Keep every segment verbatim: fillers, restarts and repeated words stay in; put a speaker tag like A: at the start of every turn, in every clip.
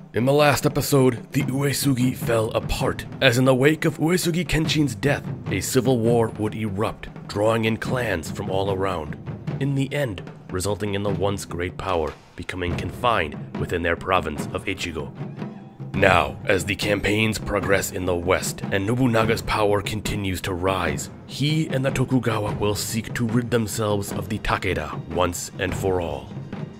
A: In the last episode, the Uesugi fell apart, as in the wake of Uesugi Kenshin's death, a civil war would erupt, drawing in clans from all around. In the end, resulting in the once great power becoming confined within their province of Echigo. Now, as the campaigns progress in the west and Nobunaga's power continues to rise, he and the Tokugawa will seek to rid themselves of the Takeda once and for all.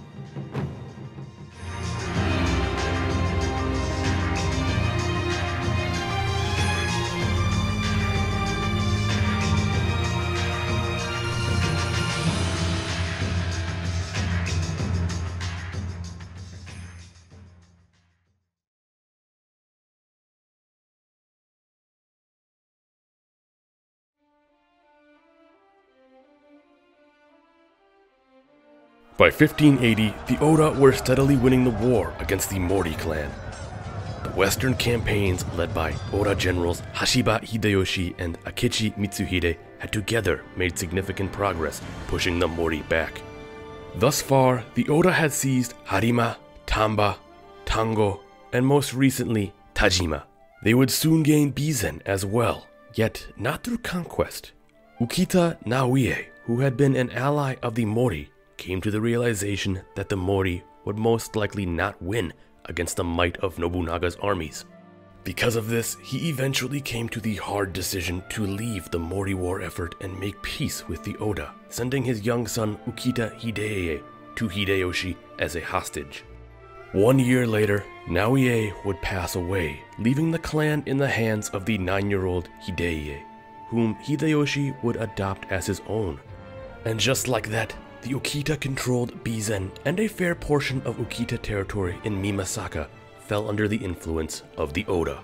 A: By fifteen eighty, the Oda were steadily winning the war against the Mori clan. The western campaigns led by Oda generals Hashiba Hideyoshi and Akechi Mitsuhide had together made significant progress pushing the Mori back. Thus far, the Oda had seized Harima, Tamba, Tango, and most recently Tajima. They would soon gain Bizen as well, yet not through conquest. Ukita Naoie, who had been an ally of the Mori, came to the realization that the Mori would most likely not win against the might of Nobunaga's armies. Because of this, he eventually came to the hard decision to leave the Mori war effort and make peace with the Oda, sending his young son Ukita Hideye to Hideyoshi as a hostage. One year later, Naoie would pass away, leaving the clan in the hands of the nine-year-old Hideye, whom Hideyoshi would adopt as his own. And just like that, the Ukita controlled Bizen, and a fair portion of Ukita territory in Mimasaka fell under the influence of the Oda.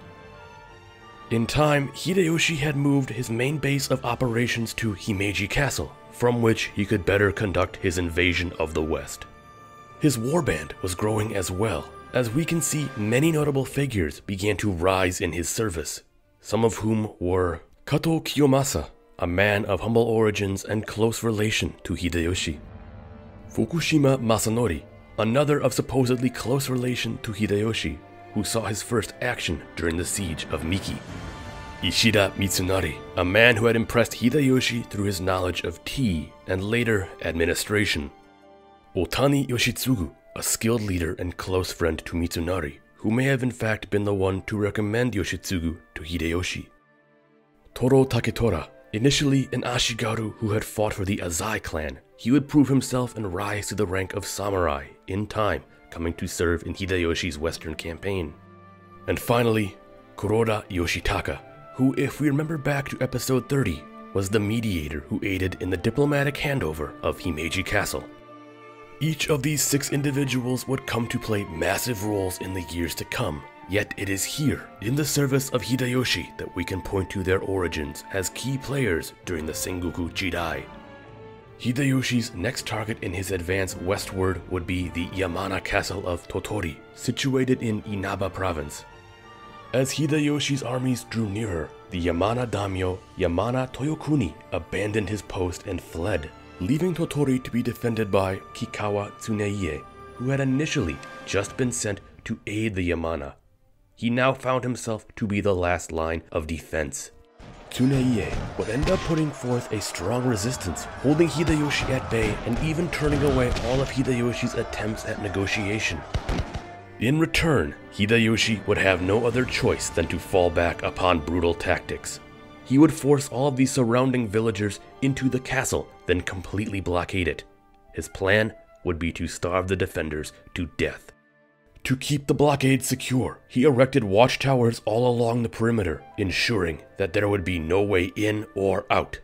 A: In time, Hideyoshi had moved his main base of operations to Himeji Castle, from which he could better conduct his invasion of the west. His warband was growing as well, as we can see many notable figures began to rise in his service, some of whom were Kato Kiyomasa, a man of humble origins and close relation to Hideyoshi. Fukushima Masanori, another of supposedly close relation to Hideyoshi, who saw his first action during the siege of Miki. Ishida Mitsunari, a man who had impressed Hideyoshi through his knowledge of tea and later administration. Otani Yoshitsugu, a skilled leader and close friend to Mitsunari, who may have in fact been the one to recommend Yoshitsugu to Hideyoshi. Toro Taketora, initially an Ashigaru who had fought for the Azai clan, he would prove himself and rise to the rank of samurai, in time coming to serve in Hideyoshi's western campaign. And finally, Kuroda Yoshitaka, who, if we remember back to episode thirty, was the mediator who aided in the diplomatic handover of Himeji Castle. Each of these six individuals would come to play massive roles in the years to come, yet it is here, in the service of Hideyoshi, that we can point to their origins as key players during the Sengoku Jidai. Hideyoshi's next target in his advance westward would be the Yamana castle of Tottori, situated in Inaba province. As Hideyoshi's armies drew nearer, the Yamana daimyo Yamana Toyokuni abandoned his post and fled, leaving Tottori to be defended by Kikawa Tsuneiye, who had initially just been sent to aid the Yamana. He now found himself to be the last line of defense. Tsuneiye would end up putting forth a strong resistance, holding Hideyoshi at bay and even turning away all of Hideyoshi's attempts at negotiation. In return, Hideyoshi would have no other choice than to fall back upon brutal tactics. He would force all of the surrounding villagers into the castle, then completely blockade it. His plan would be to starve the defenders to death. To keep the blockade secure, he erected watchtowers all along the perimeter, ensuring that there would be no way in or out.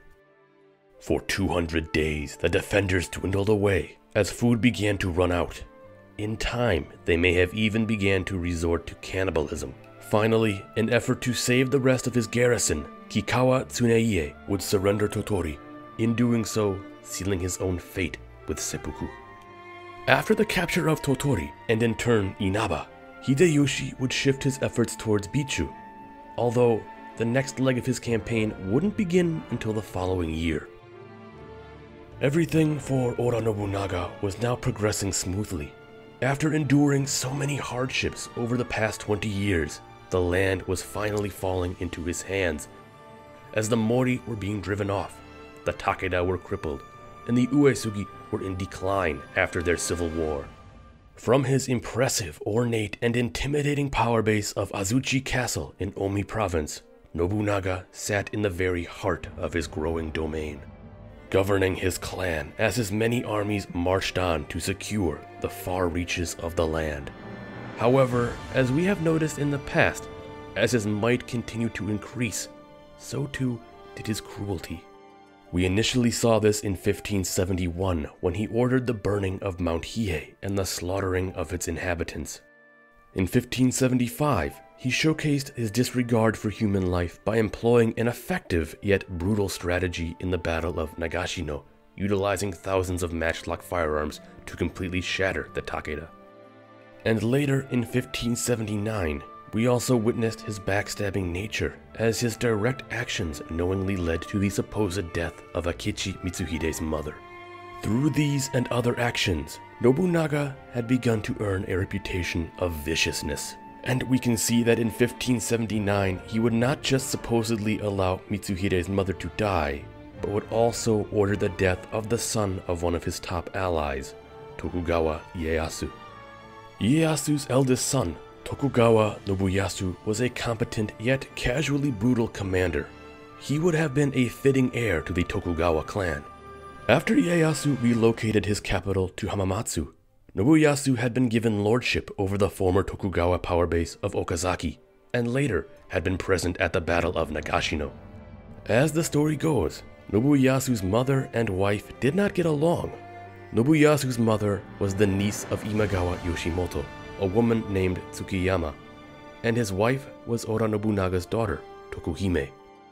A: For two hundred days, the defenders dwindled away as food began to run out. In time, they may have even began to resort to cannibalism. Finally, in effort to save the rest of his garrison, Kikawa Tsuneiye would surrender Tottori, in doing so, sealing his own fate with seppuku. After the capture of Tottori, and in turn Inaba, Hideyoshi would shift his efforts towards Bichu, although the next leg of his campaign wouldn't begin until the following year. Everything for Oda Nobunaga was now progressing smoothly. After enduring so many hardships over the past twenty years, the land was finally falling into his hands. As the Mori were being driven off, the Takeda were crippled, and the Uesugi were in decline after their civil war. From his impressive, ornate, and intimidating power base of Azuchi Castle in Omi Province, Nobunaga sat in the very heart of his growing domain, governing his clan as his many armies marched on to secure the far reaches of the land. However, as we have noticed in the past, as his might continued to increase, so too did his cruelty. We initially saw this in fifteen seventy-one when he ordered the burning of Mount Hiei and the slaughtering of its inhabitants. In fifteen seventy-five, he showcased his disregard for human life by employing an effective yet brutal strategy in the Battle of Nagashino, utilizing thousands of matchlock firearms to completely shatter the Takeda. And later in fifteen seventy-nine, we also witnessed his backstabbing nature, as his direct actions knowingly led to the supposed death of Akechi Mitsuhide's mother. Through these and other actions, Nobunaga had begun to earn a reputation of viciousness. And we can see that in fifteen seventy-nine, he would not just supposedly allow Mitsuhide's mother to die, but would also order the death of the son of one of his top allies, Tokugawa Ieyasu. Ieyasu's eldest son, Tokugawa Nobuyasu, was a competent yet casually brutal commander. He would have been a fitting heir to the Tokugawa clan. After Ieyasu relocated his capital to Hamamatsu, Nobuyasu had been given lordship over the former Tokugawa power base of Okazaki, and later had been present at the Battle of Nagashino. As the story goes, Nobuyasu's mother and wife did not get along. Nobuyasu's mother was the niece of Imagawa Yoshimoto, a woman named Tsukiyama, and his wife was Oda Nobunaga's daughter, Tokuhime.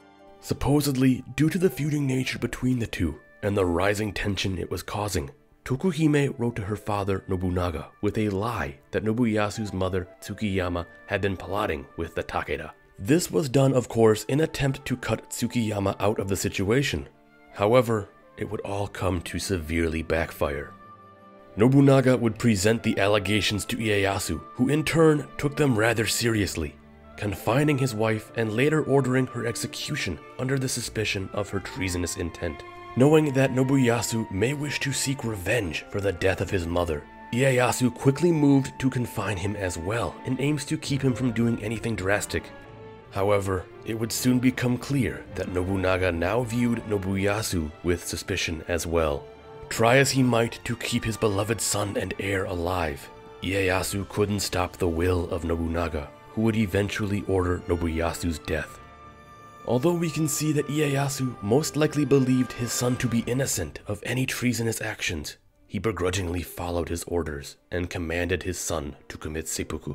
A: Supposedly, due to the feuding nature between the two and the rising tension it was causing, Tokuhime wrote to her father Nobunaga with a lie that Nobuyasu's mother Tsukiyama had been plotting with the Takeda. This was done, of course, in an attempt to cut Tsukiyama out of the situation. However, it would all come to severely backfire. Nobunaga would present the allegations to Ieyasu, who in turn took them rather seriously, confining his wife and later ordering her execution under the suspicion of her treasonous intent. Knowing that Nobuyasu may wish to seek revenge for the death of his mother, Ieyasu quickly moved to confine him as well in aims to keep him from doing anything drastic. However, it would soon become clear that Nobunaga now viewed Nobuyasu with suspicion as well. Try as he might to keep his beloved son and heir alive, Ieyasu couldn't stop the will of Nobunaga, who would eventually order Nobuyasu's death. Although we can see that Ieyasu most likely believed his son to be innocent of any treasonous actions, he begrudgingly followed his orders and commanded his son to commit seppuku.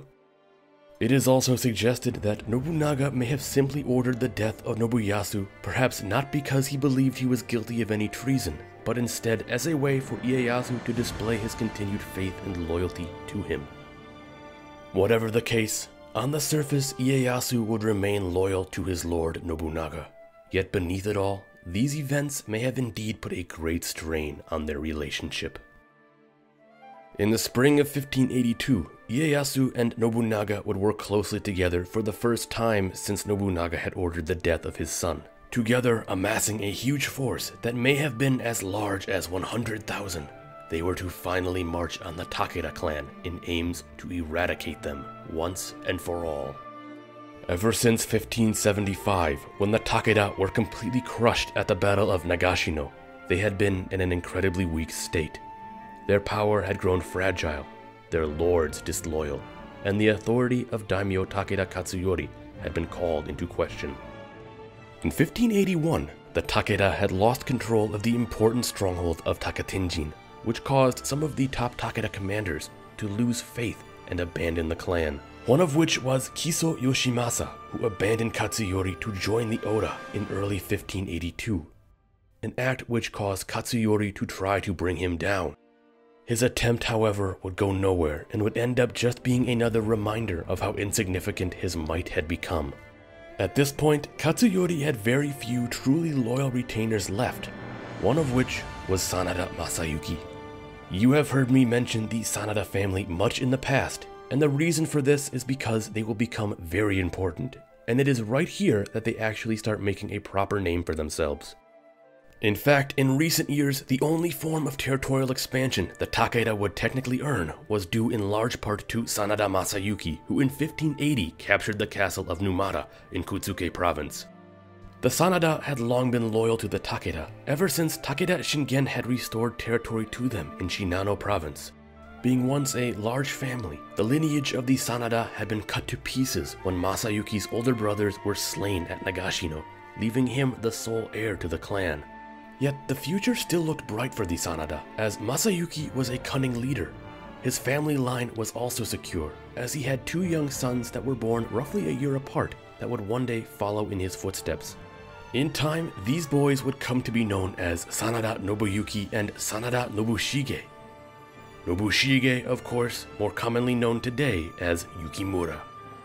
A: It is also suggested that Nobunaga may have simply ordered the death of Nobuyasu, perhaps not because he believed he was guilty of any treason, but instead as a way for Ieyasu to display his continued faith and loyalty to him. Whatever the case, on the surface, Ieyasu would remain loyal to his lord Nobunaga. Yet beneath it all, these events may have indeed put a great strain on their relationship. In the spring of fifteen eighty-two, Ieyasu and Nobunaga would work closely together for the first time since Nobunaga had ordered the death of his son, together amassing a huge force that may have been as large as one hundred thousand. They were to finally march on the Takeda clan in aims to eradicate them once and for all. Ever since fifteen seventy-five, when the Takeda were completely crushed at the Battle of Nagashino, they had been in an incredibly weak state. Their power had grown fragile, their lords disloyal, and the authority of Daimyo Takeda Katsuyori had been called into question. In fifteen eighty-one, the Takeda had lost control of the important stronghold of Takatenjin, which caused some of the top Takeda commanders to lose faith and abandon the clan, one of which was Kiso Yoshimasa, who abandoned Katsuyori to join the Oda in early fifteen eighty-two, an act which caused Katsuyori to try to bring him down. His attempt, however, would go nowhere and would end up just being another reminder of how insignificant his might had become. At this point, Katsuyori had very few truly loyal retainers left, one of which was Sanada Masayuki. You have heard me mention the Sanada family much in the past, and the reason for this is because they will become very important, and it is right here that they actually start making a proper name for themselves. In fact, in recent years, the only form of territorial expansion the Takeda would technically earn was due in large part to Sanada Masayuki, who in fifteen eighty captured the castle of Numata in Kotsuke province. The Sanada had long been loyal to the Takeda, ever since Takeda Shingen had restored territory to them in Shinano province. Being once a large family, the lineage of the Sanada had been cut to pieces when Masayuki's older brothers were slain at Nagashino, leaving him the sole heir to the clan. Yet the future still looked bright for the Sanada, as Masayuki was a cunning leader. His family line was also secure, as he had two young sons that were born roughly a year apart that would one day follow in his footsteps. In time, these boys would come to be known as Sanada Nobuyuki and Sanada Nobushige. Nobushige, of course, more commonly known today as Yukimura.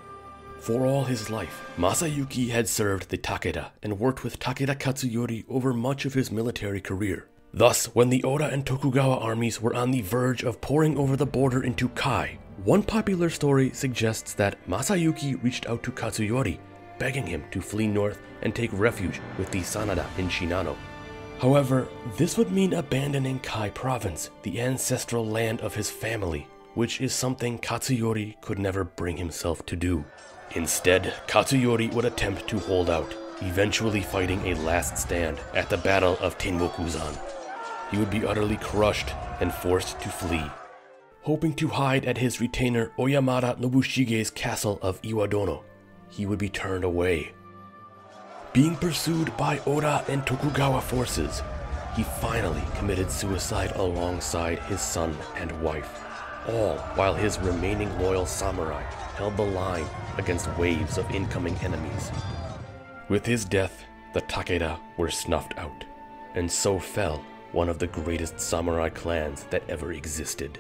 A: For all his life, Masayuki had served the Takeda and worked with Takeda Katsuyori over much of his military career. Thus, when the Oda and Tokugawa armies were on the verge of pouring over the border into Kai, one popular story suggests that Masayuki reached out to Katsuyori, begging him to flee north and take refuge with the Sanada in Shinano. However, this would mean abandoning Kai province, the ancestral land of his family, which is something Katsuyori could never bring himself to do. Instead, Katsuyori would attempt to hold out, eventually fighting a last stand at the Battle of Tenmokuzan. He would be utterly crushed and forced to flee. Hoping to hide at his retainer Oyamada Nobushige's castle of Iwadono, he would be turned away. Being pursued by Oda and Tokugawa forces, he finally committed suicide alongside his son and wife, all while his remaining loyal samurai held the line against waves of incoming enemies. With his death, the Takeda were snuffed out, and so fell one of the greatest samurai clans that ever existed.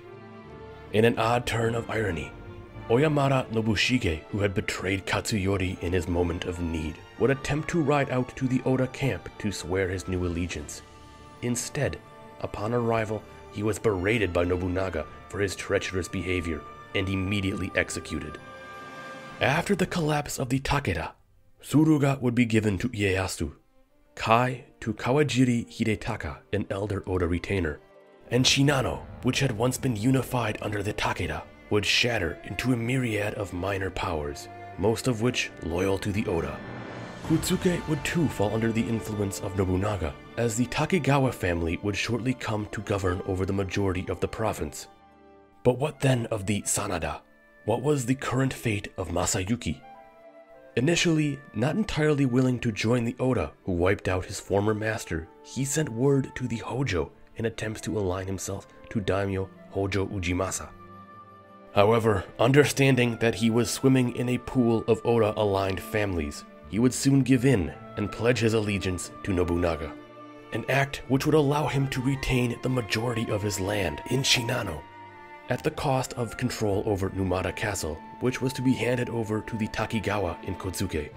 A: In an odd turn of irony, Oyamada Nobushige, who had betrayed Katsuyori in his moment of need, would attempt to ride out to the Oda camp to swear his new allegiance. Instead, upon arrival, he was berated by Nobunaga for his treacherous behavior and immediately executed. After the collapse of the Takeda, Suruga would be given to Ieyasu, Kai to Kawajiri Hidetaka, an elder Oda retainer, and Shinano, which had once been unified under the Takeda, would shatter into a myriad of minor powers, most of which loyal to the Oda. Kotsuke would too fall under the influence of Nobunaga, as the Takegawa family would shortly come to govern over the majority of the province. But what then of the Sanada? What was the current fate of Masayuki? Initially, not entirely willing to join the Oda, who wiped out his former master, he sent word to the Hojo in attempts to align himself to daimyo Hojo Ujimasa. However, understanding that he was swimming in a pool of Oda-aligned families, he would soon give in and pledge his allegiance to Nobunaga, an act which would allow him to retain the majority of his land in Shinano, at the cost of control over Numata Castle, which was to be handed over to the Takegawa in Kotsuke.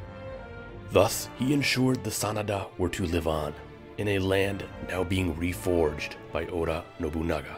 A: Thus, he ensured the Sanada were to live on, in a land now being reforged by Oda Nobunaga.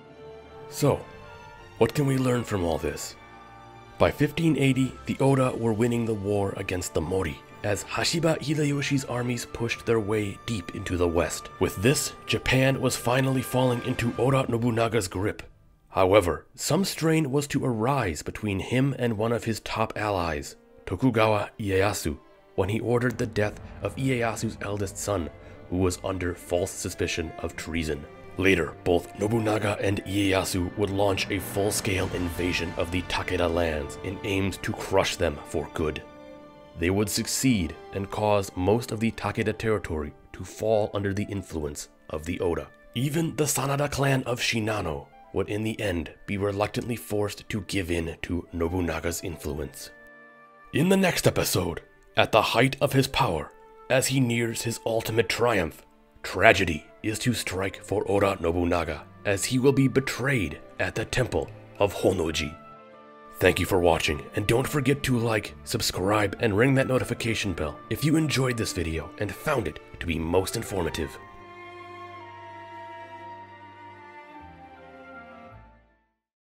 A: So, what can we learn from all this? By fifteen eighty, the Oda were winning the war against the Mori, as Hashiba Hideyoshi's armies pushed their way deep into the west. With this, Japan was finally falling into Oda Nobunaga's grip. However, some strain was to arise between him and one of his top allies, Tokugawa Ieyasu, when he ordered the death of Ieyasu's eldest son, who was under false suspicion of treason. Later, both Nobunaga and Ieyasu would launch a full-scale invasion of the Takeda lands in aims to crush them for good. They would succeed and cause most of the Takeda territory to fall under the influence of the Oda. Even the Sanada clan of Shinano would in the end be reluctantly forced to give in to Nobunaga's influence. In the next episode, at the height of his power, as he nears his ultimate triumph, tragedy is to strike for Oda Nobunaga, as he will be betrayed at the temple of Honnoji. Thank you for watching, and don't forget to like, subscribe, and ring that notification bell if you enjoyed this video and found it to be most informative.